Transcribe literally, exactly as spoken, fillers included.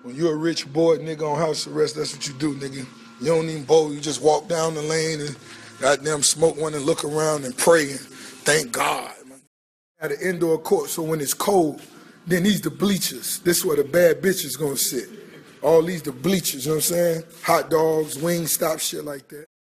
When you're a rich boy, nigga, on house arrest, that's what you do, nigga. You don't even bowl. You just walk down the lane and goddamn smoke one and look around and pray and thank God. At an indoor court, so when it's cold, then these the bleachers. This is where the bad bitches gonna sit. All these the bleachers, you know what I'm saying? Hot dogs, wing stop, shit like that.